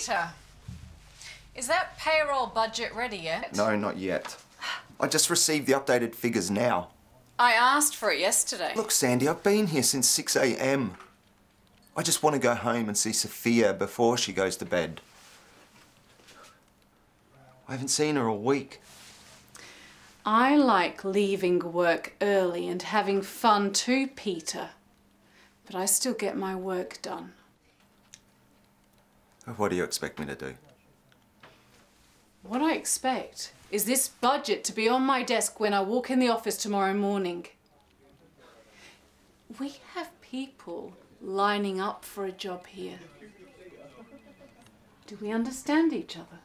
Peter, is that payroll budget ready yet? No, not yet. I just received the updated figures now. I asked for it yesterday. Look, Sandy, I've been here since 6 a.m. I just want to go home and see Sophia before she goes to bed. I haven't seen her all week. I like leaving work early and having fun too, Peter. But I still get my work done. What do you expect me to do? What I expect is this budget to be on my desk when I walk in the office tomorrow morning. We have people lining up for a job here. Do we understand each other?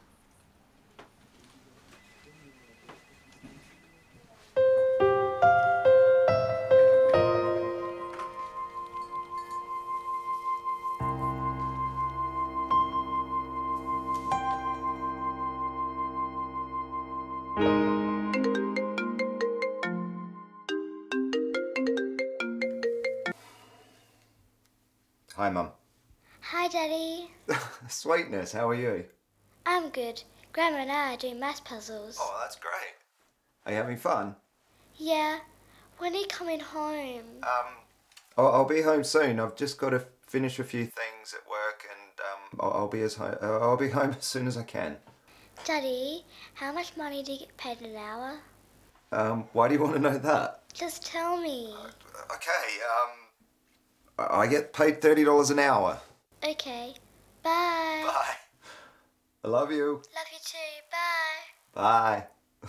Hi, Mum. Hi, Daddy. Sweetness, how are you? I'm good. Grandma and I are doing math puzzles. Oh, that's great. Are you having fun? Yeah. When are you coming home? I'll be home soon. I've just got to finish a few things at work, and I'll be home as soon as I can. Daddy, how much money do you get paid an hour? Why do you want to know that? Just tell me. Okay, I get paid $30 an hour. Okay. Bye. Bye. I love you. Love you too. Bye. Bye.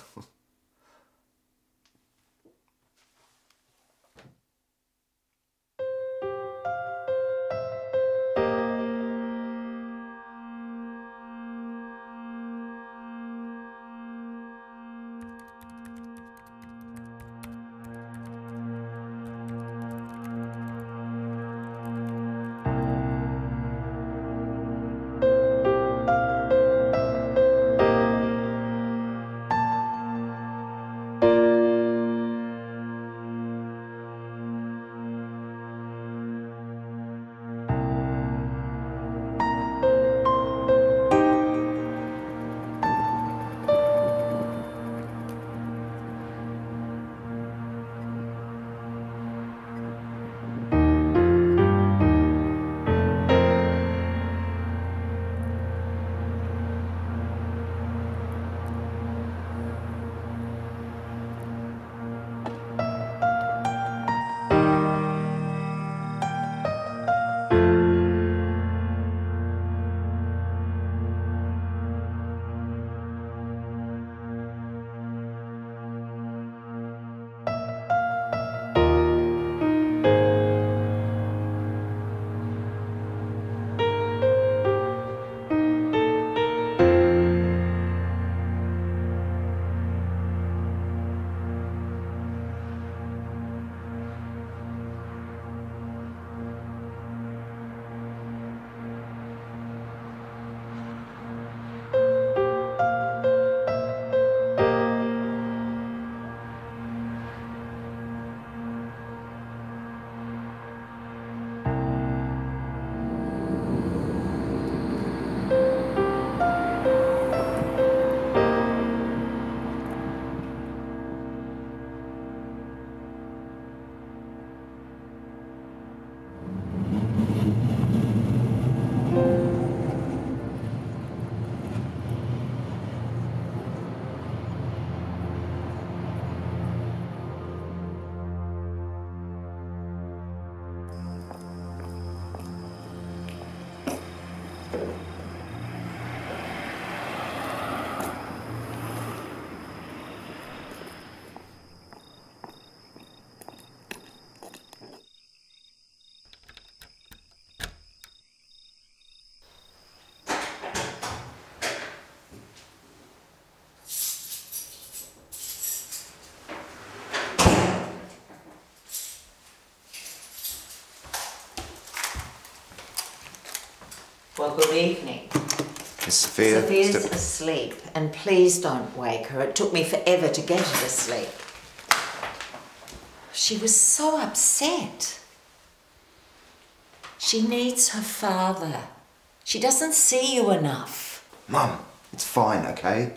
Well, good evening. Is Sophia Sophia's asleep, and please don't wake her. It took me forever to get her to sleep. She was so upset. She needs her father. She doesn't see you enough. Mum, it's fine, okay?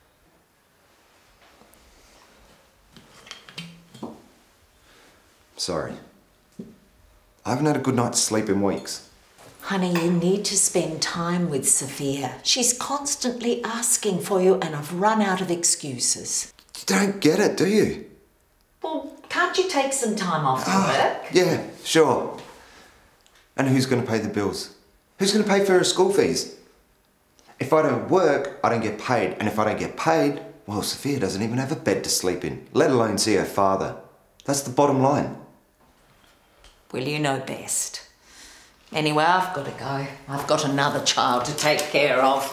Sorry. I haven't had a good night's sleep in weeks. Honey, you need to spend time with Sophia. She's constantly asking for you and I've run out of excuses. You don't get it, do you? Well, can't you take some time off work? Yeah, sure. And who's going to pay the bills? Who's going to pay for her school fees? If I don't work, I don't get paid. And if I don't get paid, well, Sophia doesn't even have a bed to sleep in, let alone see her father. That's the bottom line. Well, you know best. Anyway, I've got to go. I've got another child to take care of.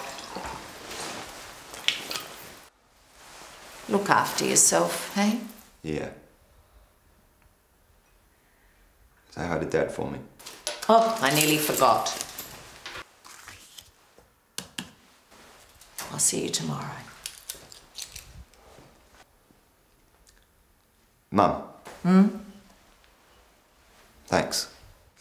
Look after yourself, eh? Yeah. Say hi to Dad for me. Oh, I nearly forgot. I'll see you tomorrow. Mum. Thanks.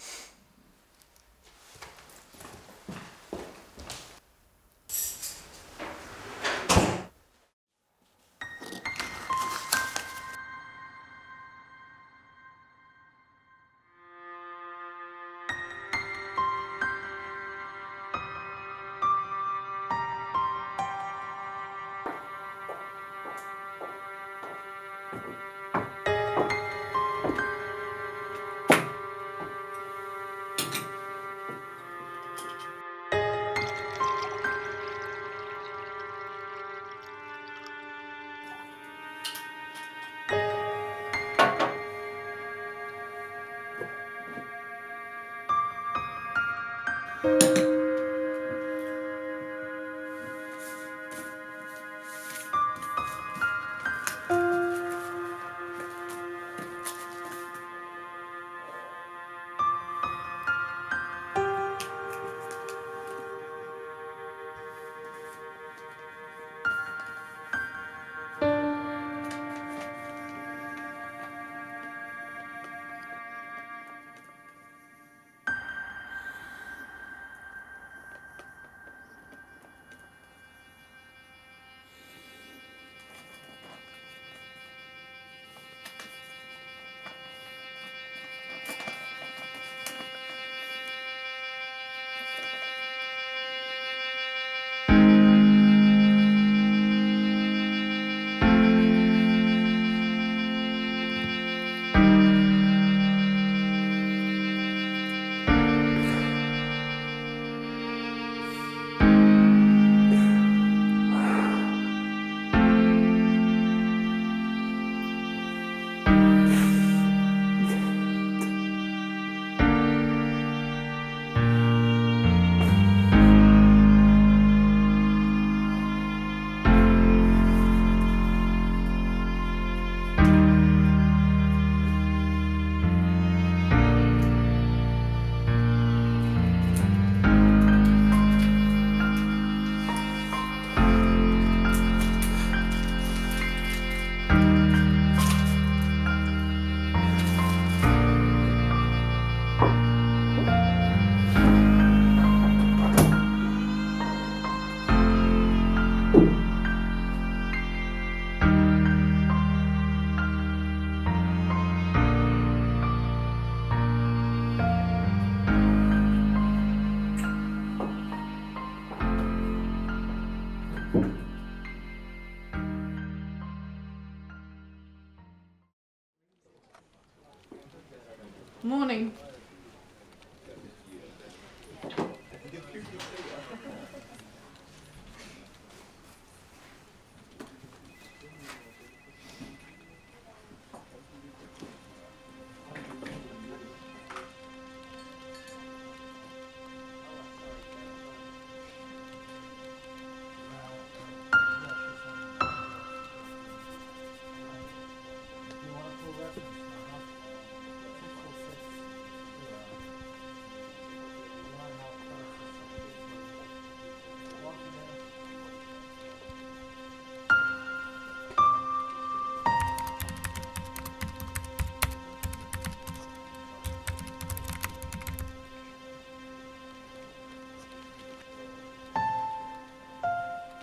Morning.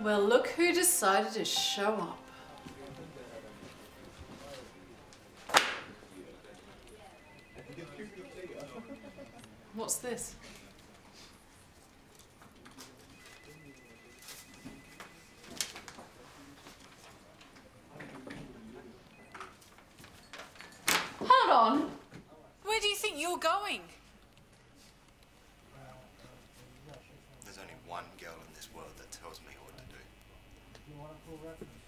Well, look who decided to show up. What's this? Hold on. Where do you think you're going? There's only one girl in this world that tells me what to do.